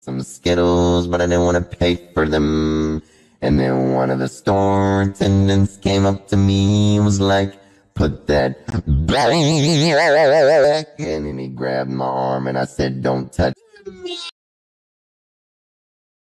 some Skittles, but I didn't want to pay for them. And then one of the store attendants came up to me and was like, put that back. And then he grabbed my arm and I said, don't touch